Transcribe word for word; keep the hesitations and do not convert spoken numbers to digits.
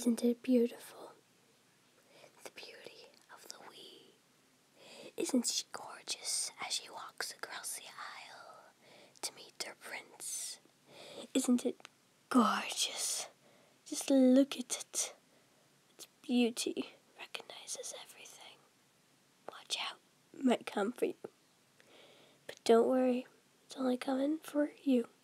Isn't it beautiful? The beauty of the Wii. Isn't she gorgeous as she walks across the aisle to meet her prince? Isn't it gorgeous? Just look at it. Its beauty recognizes everything. Watch out, it might come for you. But don't worry, it's only coming for you.